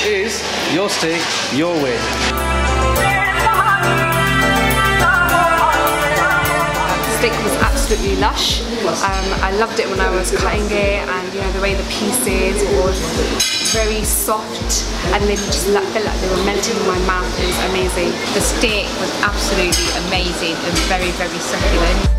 it is your steak, your way. The steak was absolutely lush. I loved it when I was cutting it, and you know the way the pieces was very soft, and they just felt like they were melting in my mouth. It was amazing. The steak was absolutely amazing and very, very succulent.